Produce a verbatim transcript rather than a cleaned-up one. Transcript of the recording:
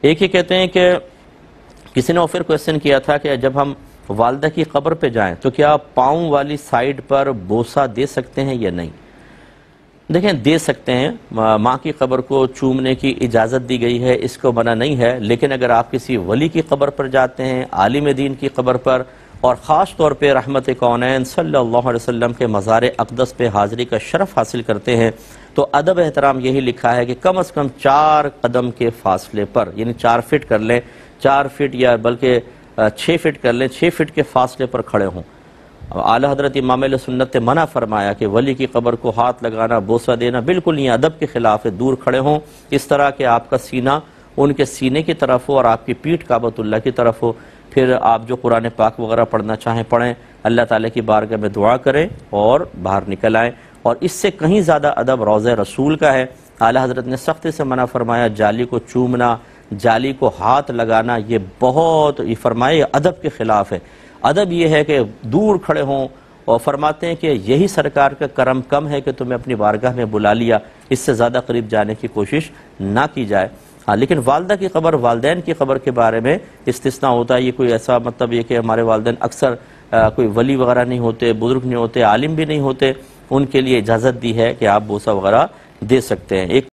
ایک یہ کہتے ہیں کہ کسی نے آفر کویسچن کیا تھا کہ جب ہم والدہ کی قبر پہ جائیں تو کیا پاؤں والی سائیڈ پر بوسہ دے سکتے ہیں یا نہیں؟ دیکھیں، دے سکتے ہیں، ماں کی قبر کو چومنے کی اجازت دی گئی ہے، اس کو منع نہیں ہے، لیکن اگر آپ کسی ولی کی قبر پر جاتے ہیں، عالم دین کی قبر پر، اور خاص طور پہ رحمت کونین صلی اللہ علیہ وسلم کے مزار اقدس پہ حاضری کا شرف حاصل کرتے ہیں، تو ادب احترام یہی لکھا ہے کہ کم از کم چار قدم کے فاصلے پر، یعنی چار فٹ کر لیں، چار فٹ یا بلکہ چھ فٹ کر لیں، چھ فٹ کے فاصلے پر کھڑے ہوں۔ اعلیٰ حضرت امام علیہ سنت نے منع فرمایا کہ ولی کی قبر کو ہاتھ لگانا، بوسہ دینا بالکل یہ ادب کے خلاف ہے، دور کھڑے ہوں، اس طرح کہ آپ کا سینہ ان کے سینے کی طرف ہو اور آپ کی پیٹھ کعبۃ اللہ کی طرف ہو۔ پھر آپ جو قرآن پاک وغیرہ پڑھنا چاہیں پڑھیں، اللہ تعالیٰ کی بارگاہ میں دعا کریں اور باہر نکل آئیں، اور اس سے کہیں زیادہ ادب روضہ رسول کا ہے۔ اعلیٰ حضرت نے سختی سے منع فرمایا جالی کو چومنا، جالی کو ہاتھ لگانا، یہ بہت یہ فرمائے ادب کے خلاف ہے۔ ادب یہ ہے کہ دور کھڑے ہوں، اور فرماتے ہیں کہ یہی سرکار کا کرم کم ہے کہ تمہیں اپنی بارگاہ میں بلا لیا، اس سے زیادہ قریب جانے کی کوشش نہ کی جائے۔ ہاں، لیکن والدہ کی قبر، والدین کی قبر کے بارے میں استثناء ہوتا ہے۔ یہ کوئی ایسا مطلب یہ کہ ہمارے والدین اکثر کوئی ولی وغیرہ نہیں ہوتے، بزرگ نہیں ہوتے، عالم بھی نہیں ہوتے، ان کے لیے اجازت دی ہے کہ آپ بوسہ وغیرہ دے سکتے ہیں۔ ایک